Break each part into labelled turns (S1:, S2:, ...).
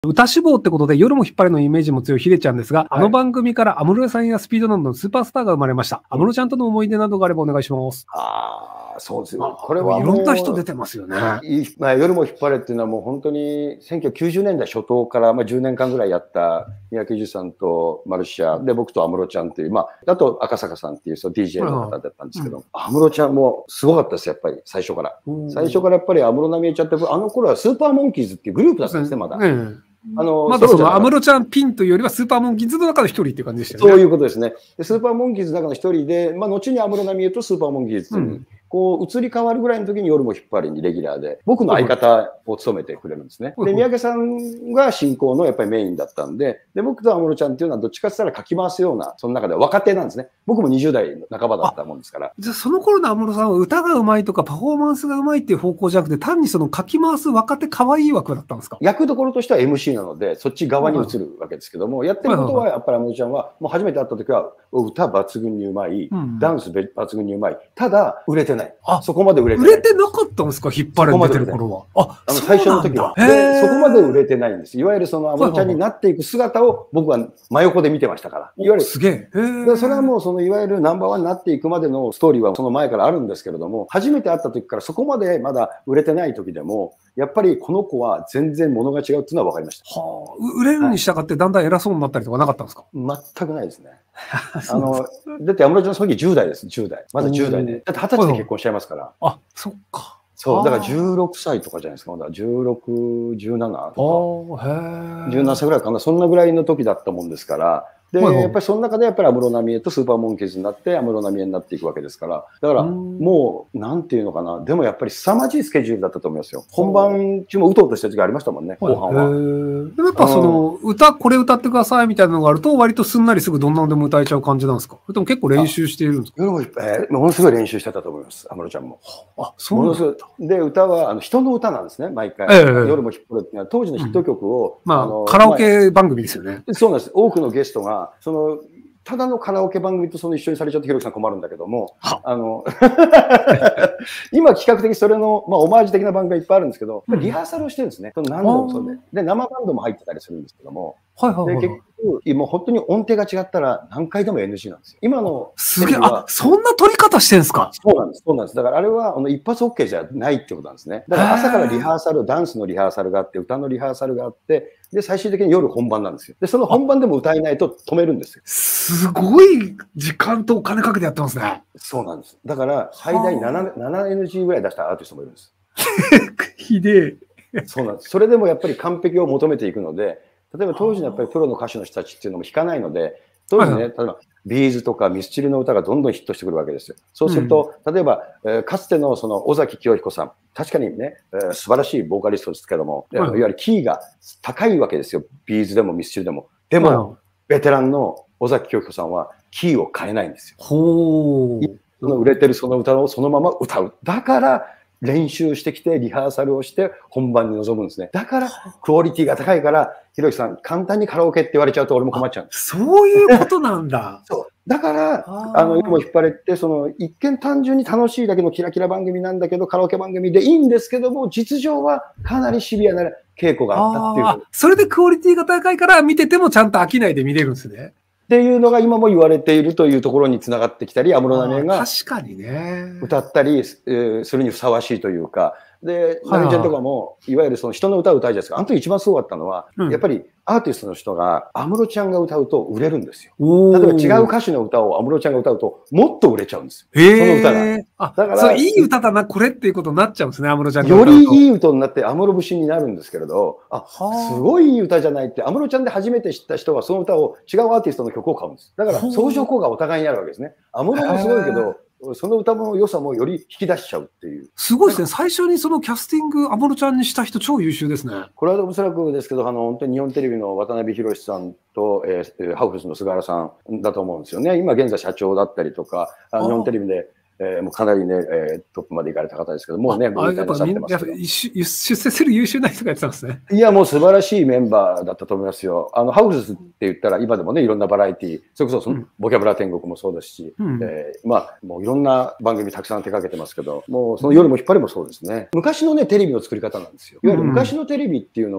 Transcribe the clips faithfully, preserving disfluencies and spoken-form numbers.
S1: 歌志望ってことで夜も引っ張りのイメージも強いヒデちゃんですが、はい、あの番組から安室さんやスピードなどのスーパースターが生まれました。安室ちゃんとの思い出などがあればお願いします。
S2: ああ、そうですよ。これはい
S1: ろんな人出てますよね。
S2: まあ、夜も引っ張れっていうのはもう本当にせんきゅうひゃくきゅうじゅうねんだい初頭からまあじゅうねんかんぐらいやった三宅裕司さんとマルシアで僕と安室ちゃんっていう、まあ、あと赤坂さんっていうその ディージェー の方だったんですけど、うん、安室ちゃんもすごかったです、やっぱり最初から。最初からやっぱり安室奈美恵ちゃんってあの頃はスーパーモンキーズっていうグループだったんですね、まだ。うん
S1: あの、まだその、安室ちゃんピンというよりはスーパーモンキーズの中の一人っていう感じでしたよね。
S2: そういうことですね。でスーパーモンキーズの中の一人で、まあ、後に安室奈美恵とスーパーモンキーズに、うん、こう、移り変わるぐらいの時に夜も引っ張りにレギュラーで、僕の相方を務めてくれるんですね。で、三宅さんが進行のやっぱりメインだったんで、で、僕と安室ちゃんっていうのはどっちかって言ったらかき回すような、その中では若手なんですね。僕もにじゅうだい半ばだったもんですから。
S1: じゃあ、その頃の安室さんは歌が上手いとかパフォーマンスが上手いっていう方向じゃなくて、単にそのかき回す若手可愛い枠だったんですか？
S2: 役どころとしては エムシー なので、そっち側に移るわけですけども、やってることはやっぱり安室ちゃんは、もう初めて会った時は歌抜群にうまい、うん、ダンス抜群にうまい。ただ、売れてない。あ、そこまで売れてない。
S1: 売れてなかったんですか？引っ張れてる頃は。
S2: あ、あの最初の時は。で、そこまで売れてないんです。いわゆるその安室ちゃんになっていく姿を僕は真横で見てましたから。いわゆる。
S1: すげえ。
S2: でそれはもうそのいわゆるナンバーワンになっていくまでのストーリーはその前からあるんですけれども、初めて会った時からそこまでまだ売れてない時でも、やっぱりこの子は全然物が違うっていうのは分かりました。
S1: はあ、売れるに従ってだんだん偉そうになったりとかなかったんですか？
S2: 全くないですね。あの、だって安室ちゃんその時じゅうだいです、じゅうだい。まだじゅうだいで。だってはたちで結婚しちゃいますから。
S1: あ、そっか。
S2: そう、だからじゅうろくさいとかじゃないですか。まだじゅうろく、じゅうななとか。じゅうななさいぐらいかな。そんなぐらいの時だったもんですから。で、やっぱりその中でやっぱり安室奈美恵とスーパーモンキーズになって安室奈美恵になっていくわけですから。だからもう、なんていうのかな。でもやっぱり凄まじいスケジュールだったと思いますよ。本番中もうとうとした時がありましたもんね、後半は。
S1: でもやっぱその、歌、これ歌ってくださいみたいなのがあると、割とすんなりすぐどんなのでも歌えちゃう感じなんですか？それとも結構練習しているんですか？
S2: えー、ものすごい練習してたと思います、安室ちゃんも。あ、そうなんだ。で、歌はあの人の歌なんですね、毎回。えー、夜も引っ張るっていうのは、当時のヒット曲を。
S1: うん、まあ、カラオケ番組ですよね。
S2: そうなんです。多くのゲストが、その、ただのカラオケ番組とその一緒にされちゃってひろきさん困るんだけども、あの、今企画的それの、まあ、オマージュ的な番組がいっぱいあるんですけど、うん、リハーサルをしてるんですね。何度もそうで。で、生バンドも入ってたりするんですけども、はいはいはい、で、結局、もう本当に音程が違ったら何回でも エヌジー なんですよ。今の。
S1: すげえ、あ、そんな撮り方してんすか？
S2: そうなんです、そうなんです。だからあれは、あの、一発 OK じゃないってことなんですね。だから朝からリハーサル、ダンスのリハーサルがあって、歌のリハーサルがあって、で、最終的に夜本番なんですよ。で、その本番でも歌えないと止めるんですよ。
S1: すごい時間とお金かけてやってますね。
S2: そうなんです。だから、最大 7, 7エヌジー ぐらい出したアーティストもいるんです。
S1: ひで
S2: え。そうなんです。それでもやっぱり完璧を求めていくので、例えば当時のやっぱりプロの歌手の人たちっていうのも弾かないので、当時ね、例えばビーズとかミスチルの歌がどんどんヒットしてくるわけですよ。そうすると、うん、例えば、えー、かつてのその尾崎清彦さん、確かにね、えー、素晴らしいボーカリストですけども、うん、いわゆるキーが高いわけですよ。ビーズでもミスチルでも。でも、うん、ベテランの尾崎清彦さんはキーを変えないんですよ。
S1: ほー。
S2: その売れてるその歌をそのまま歌う。だから、練習してきて、リハーサルをして本番に臨むんですね。だから、クオリティが高いから、ひろきさん、簡単にカラオケって言われちゃうと俺も困っちゃうんです。
S1: そういうことなんだ。
S2: そう。だから、あの、夜も引っ張れって、その、一見単純に楽しいだけのキラキラ番組なんだけど、カラオケ番組でいいんですけども、実情はかなりシビアな稽古があったっていう。
S1: それでクオリティが高いから、見ててもちゃんと飽きないで見れるんですね。
S2: っていうのが今も言われているというところにつながってきたり、安室奈美恵が
S1: 確かにね
S2: 歌ったりするにふさわしいというか、で、奈美ちゃんとかも、いわゆるその人の歌を歌うじゃないですか。あの時一番すごかったのは、うん、やっぱりアーティストの人が安室ちゃんが歌うと売れるんですよ。例えば違う歌手の歌を安室ちゃんが歌うと、もっと売れちゃうんですよ。その歌が。
S1: あ、だから、いい歌だな、これっていうことになっちゃうんですね、安室ちゃん
S2: が歌うと。よりいい歌になって安室節になるんですけれど、あ、すごいいい歌じゃないって、安室ちゃんで初めて知った人はその歌を違うアーティストの曲を買うんです。だから相乗効果がお互いにあるわけですね。安室もすごいけど、その歌の良さもより引き出しちゃうっていう。
S1: すごいですね。最初にそのキャスティング、安室ちゃんにした人超優秀ですね。
S2: これはおそらくですけど、あの、本当に日本テレビの渡辺博さんと、えー、ハウフスの菅原さんだと思うんですよね。今現在社長だったりとか、日本テレビで、えー、もうかなりね、えー、トップまで行かれた方ですけど、もうね、
S1: ああやっぱみんな出世する優秀な人がやってたんですね。
S2: いや、もう素晴らしいメンバーだったと思いますよ。あの、ハウスって言ったら、今でもね、いろんなバラエティー、それこそその、うん、ボキャブラ天国もそうですし、うん、えー、まあ、もういろんな番組たくさん手掛けてますけど、もうその夜も引っ張りもそうですね。昔のね、テレビの作り方なんですよ。いわゆる昔のテレビっていうのは、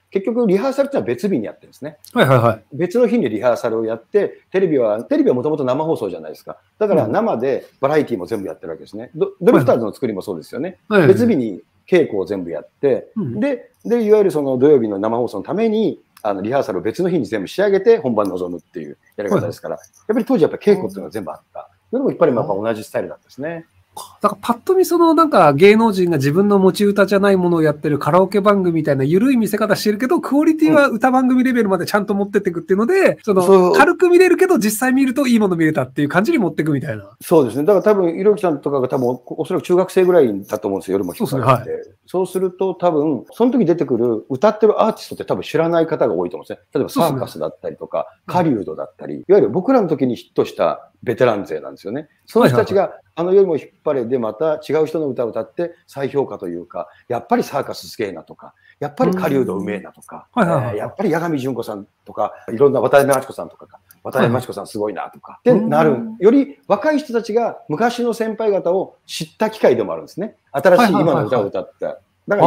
S2: 結局リハーサルっていうのは別日にやってるんですね。
S1: はいはいはい。
S2: 別の日にリハーサルをやって、テレビは、テレビはもともと生放送じゃないですか。だから生でバラエティも全部やってるわけですね。ド, ドリフターズの作りもそうですよね。はいはい、別日に稽古を全部やって、うん、で、で、いわゆるその土曜日の生放送のために、あのリハーサルを別の日に全部仕上げて本番に臨むっていうやり方ですから、はい、やっぱり当時やっぱり稽古っていうのは全部あった。それもやっぱりまた同じスタイルだったですね。
S1: だからパッと見そのなんか芸能人が自分の持ち歌じゃないものをやってるカラオケ番組みたいな緩い見せ方してるけど、クオリティは歌番組レベルまでちゃんと持ってっていくっていうので、その軽く見れるけど実際見るといいもの見れたっていう感じに持っていくみたいな。
S2: そうですね。だから多分、ひろゆきさんとかが多分おそらく中学生ぐらいだと思うんですよ。夜も引っ張って。そうですね、はい。そうすると多分、その時出てくる歌ってるアーティストって多分知らない方が多いと思うんですね。例えばサーカスだったりとか、狩人だったり、いわゆる僕らの時にヒットしたベテラン勢なんですよね。その人たちが、あの夜も引っ張れでまた違う人の歌を歌って再評価というか、やっぱりサーカスすげえなとか、やっぱり狩人うめえなとか、やっぱり八神純子さんとか、いろんな渡辺真知子さんとか、渡辺真知子さんすごいなとか、ってなる。より若い人たちが昔の先輩方を知った機会でもあるんですね。新しい今の歌を歌った。だから、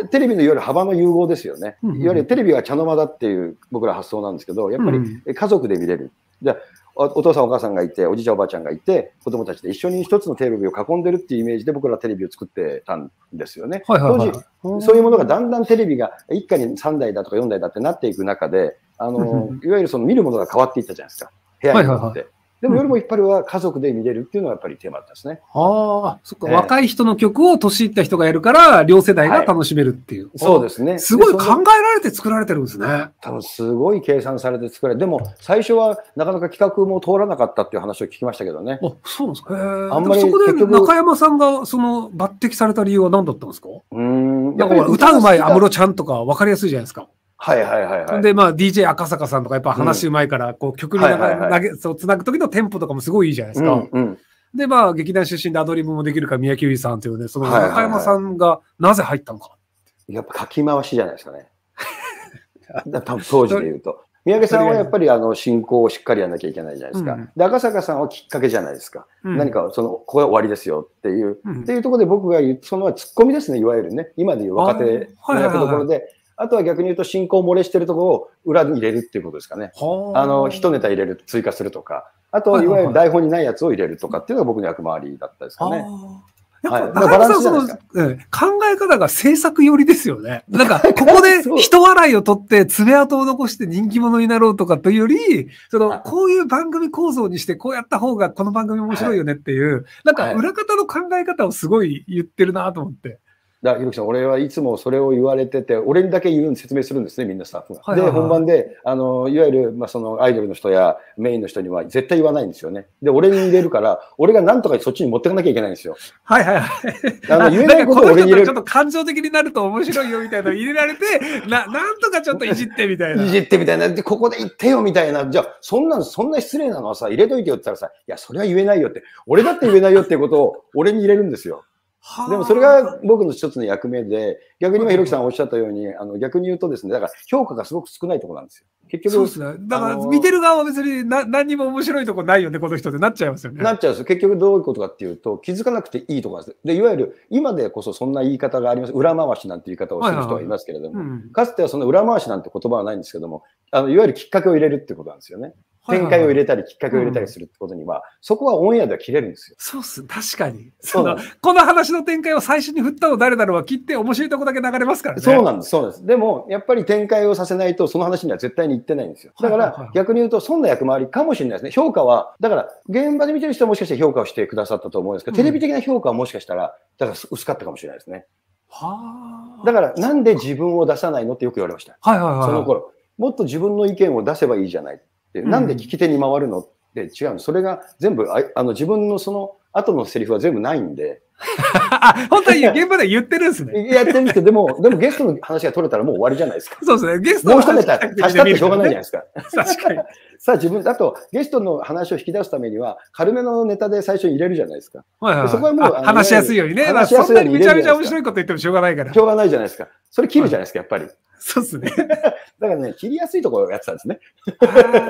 S2: テレビのいわゆる幅の融合ですよね。いわゆるテレビは茶の間だっていう僕ら発想なんですけど、やっぱり家族で見れる。じゃあお父さんお母さんがいて、おじいちゃんおばあちゃんがいて、子供たちで一緒に一つのテレビを囲んでるっていうイメージで僕らはテレビを作ってたんですよね。当時、そういうものがだんだんテレビが一家にさんだいだとかよんだいだってなっていく中で、あの、いわゆるその見るものが変わっていったじゃないですか。部屋によって。でも夜も引っ張るは家族で見れるっていうのはやっぱりテーマだったですね。
S1: ああ、そっか、えー、若い人の曲を年いった人がやるから、両世代が楽しめるっていう。はい、
S2: そうですね。
S1: すごい考えられて作られてるんですね。
S2: 多分すごい計算されて作られて、でも最初はなかなか企画も通らなかったっていう話を聞きましたけどね。
S1: あ、そうなんですか。へー、あんまりそこで中山さんがその抜擢された理由は何だったんですか？うーん。やっぱり歌うまい安室ちゃんとか分かりやすいじゃないですか。
S2: はいはいはいはい。
S1: で、まあ、ディージェー 赤坂さんとかやっぱ話うまいから、こう曲に投げ、そう、つなぐ時のテンポとかもすごいいいじゃないですか。うんうん、で、まあ、劇団出身でアドリブもできるから、宮城優さんというね、その中山さんがなぜ入ったのか。
S2: やっぱ書き回しじゃないですかね。多分当時で言うと。三宅さんはやっぱりあの進行をしっかりやらなきゃいけないじゃないですか。うん、で、赤坂さんはきっかけじゃないですか。うん、何かその、ここが終わりですよっていう、うん、っていうところで僕が言う、そのツッコミですね、いわゆるね。今でいう若手の役どころで。あとは逆に言うと進行漏れしてるところを裏に入れるっていうことですかね。あの、一ネタ入れる、追加するとか。あと、いわゆる台本にないやつを入れるとかっていうのが僕の役回りだったですかね。
S1: やっぱ、中山さん、その、考え方が制作寄りですよね。なんか、ここで人笑いを取って爪痕を残して人気者になろうとかというより、その、こういう番組構造にしてこうやった方がこの番組面白いよねっていう、なんか裏方の考え方をすごい言ってるなと思って。
S2: だひろきさん、俺はいつもそれを言われてて、俺にだけ言う説明するんですね、みんなスタッフが。で、本番で、あの、いわゆる、まあ、そのアイドルの人やメインの人には絶対言わないんですよね。で、俺に入れるから、俺がなんとかそっちに持ってかなきゃいけないんですよ。
S1: はいはいはい。
S2: あの、言えないことを俺に入れる。
S1: ちょっと感情的になると面白いよみたいなの入れられて、な、なんとかちょっといじってみたいな。
S2: いじってみたいな。で、ここで言ってよみたいな。じゃあ、そんな、そんな失礼なのはさ、入れといてよって言ったらさ、いや、それは言えないよって。俺だって言えないよっていうことを俺に入れるんですよ。でもそれが僕の一つの役目で、逆に今ひろきさんおっしゃったように、あの逆に言うとですね、だから評価がすごく少ないところなんですよ。結局。
S1: そうですね。だから見てる側は別にな何にも面白いとこないよね、この人ってなっちゃいますよね。
S2: なっちゃうんですよ。結局どういうことかっていうと、気づかなくていいところなんです。で、いわゆる今でこそそんな言い方があります。裏回しなんて言い方をする人がいますけれども、かつてはその裏回しなんて言葉はないんですけども、あのいわゆるきっかけを入れるってことなんですよね。展開を入れたり、きっかけを入れたりするってことには、そこはオンエアでは切れるんですよ。
S1: そうっす。確かに。その、この話の展開を最初に振ったの誰だろうは切って面白いとこだけ流れますからね。
S2: そうなんです。そうなんです。でも、やっぱり展開をさせないと、その話には絶対に行ってないんですよ。だから、逆に言うと、そんな役回りかもしれないですね。評価は、だから、現場で見てる人はもしかして評価をしてくださったと思うんですけど、テレビ的な評価はもしかしたら、だから薄かったかもしれないですね。はあ。だから、なんで自分を出さないのってよく言われました。
S1: はいはいはい。
S2: その頃。もっと自分の意見を出せばいいじゃない。なんで聞き手に回るのって違うの。それが全部、ああの自分のその後のセリフは全部ないんで。
S1: あ、本当に現場で言ってるんですね。
S2: やってるんですけど、でも、でもゲストの話が取れたらもう終わりじゃないですか。
S1: そうですね。ゲストの
S2: 話もう一ネタ足したってしょうがないじゃないですか。
S1: 確かに。
S2: さあ自分、あとゲストの話を引き出すためには、軽めのネタで最初に入れるじゃないですか。
S1: はいはいはい、
S2: そこはもう
S1: 話しやすいようにね。話しやすいように入れる。そんなにめちゃめちゃ面白いこと言ってもしょうがないから。
S2: しょうがないじゃないですか。それ切るじゃないですか、やっぱり。
S1: そうですね。
S2: だからね、切りやすいところをやってたんですね。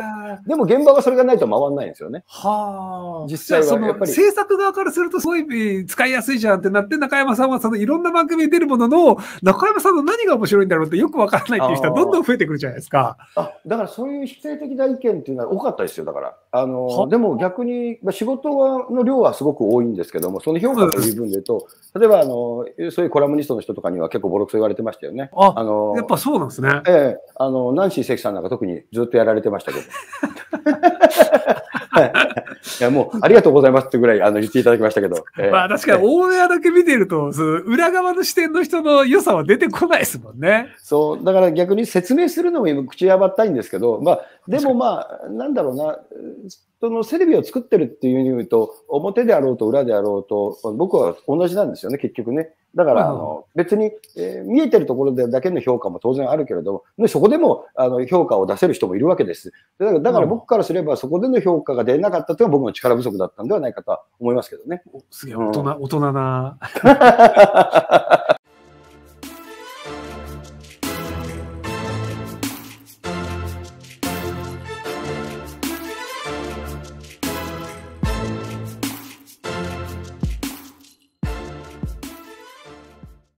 S2: でも現場はそれがないと回らないんですよね。
S1: はあ。
S2: 実際はやっぱり。
S1: 制作側からするとすごい使いやすいじゃんってなって、中山さんはそのいろんな番組に出るものの、中山さんの何が面白いんだろうってよくわからないっていう人はどんどん増えてくるじゃないですか。
S2: あ、だからそういう否定的な意見っていうのは多かったですよ、だから。あの、でも逆に、まあ、仕事はの量はすごく多いんですけども、その評価という分で言うと、例えばあの、そういうコラムニストの人とかには結構ボロクソ言われてましたよね。
S1: あ、あの、やっぱそうなんですね。
S2: ええ、あの、ナンシー関さんなんか特にずっとやられてましたけど。はい。いや、もう、ありがとうございますってぐらい、あの、言っていただきましたけど。
S1: えー、まあ、確かに、オンエアだけ見てると、その裏側の視点の人の良さは出てこないですもんね。
S2: そう、だから逆に説明するのも今、口やばったいんですけど、まあ、でもまあ、なんだろうな、そのテレビを作ってるっていう意味で言うと、表であろうと裏であろうと、僕は同じなんですよね、結局ね。だから、あの、別に、えー、見えてるところでだけの評価も当然あるけれども、そこでも、あの、評価を出せる人もいるわけです。だから、だから僕からすれば、そこでの評価が出なかったというのは僕の力不足だったんではないかとは思いますけどね。
S1: すげえ、大人、うん、大人な。